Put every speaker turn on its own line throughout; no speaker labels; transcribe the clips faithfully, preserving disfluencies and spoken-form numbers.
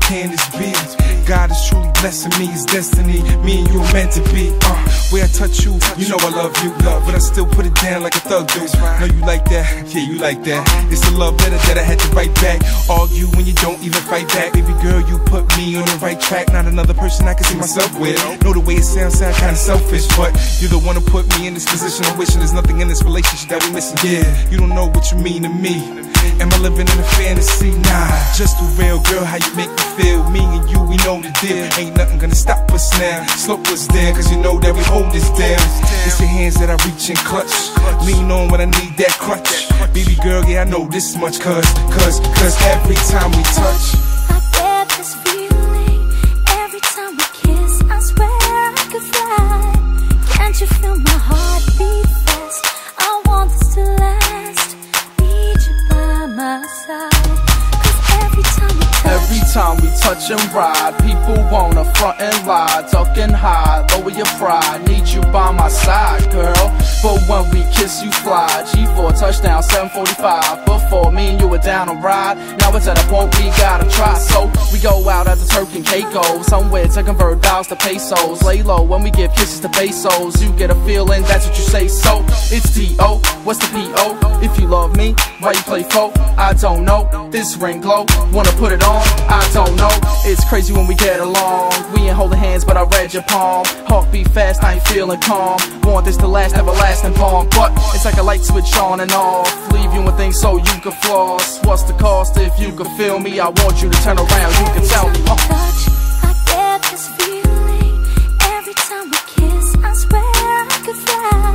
can this be? God is truly blessing me, it's destiny. Me and you are meant to be. Uh, where I touch you, you know I love you, love, but I still put it down like a thug do. Know you like that, yeah, you like that. It's a love letter that I had to write back. Argue when you don't even fight back. Baby girl, you put me on the right track. Not another person I can see myself with. Know the way it sounds, sound kinda selfish, but you're the one who put me in this position. I'm wishing there's nothing in this relationship that we missing. Yeah, you don't know what you mean to me. Am I living in a fantasy? Nah, just a real girl, how you make me feel. Me and you, we know the deal. Ain't nothing gonna stop us now. Slope us down, cause you know that we hold this down. It's your hands that I reach and clutch. Lean on when I need that crutch. Baby girl, yeah, I know this much, cause, cause, cause every time we touch,
I get this feeling. Every time we kiss, I swear I could fly. Can't you feel my heart beat fast? I want this to last. Need you by my side. Cause every time we touch,
every time we touch and ride, people wanna front and lie, duck and hide, lower your pride. Need you by my side, girl. But when we kiss, you fly. G four touchdown, seven forty-five. Before me and you were down a ride. Now it's at a point we gotta try. So we go out at the Turk and Caicos, somewhere to convert dollars to pesos. Lay low when we give kisses to pesos. You get a feeling, that's what you say. So it's T O, what's the P O? If you love me, why you play folk? I don't know. This ring glow, wanna put it on? I don't know. It's crazy when we get along. We ain't holding hands, but I read your palm. Heart beat fast, I ain't feeling calm. Want this to last, everlasting bond. But it's like a light switch on and off. Leave you with things so you can floss. What's the cost if you can feel me? I want you to turn around, you can tell me. Uh.
touch, I get this feeling. Every time we kiss, I swear I could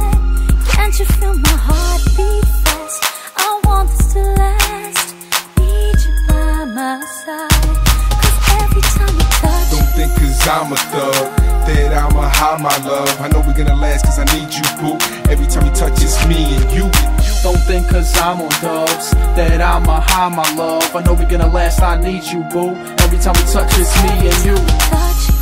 fly. Can't you feel my heart beat fast? I want this to last. Need you by my side. Cause every time we touch,
don't think cause I'm a thug that I'ma hide my love. I know we're gonna last cause I need you, boo. Every time you touch, it's me and you.
Don't think cause I'm on dubs that I'ma hide my love. I know we gonna last, I need you, boo. Every time we touch, it's me and you.
touch.